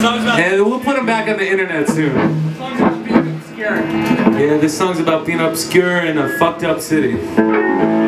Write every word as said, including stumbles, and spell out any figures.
And we'll put them back on the internet soon. Song's about being obscure. Yeah, this song's about being obscure in a fucked up city.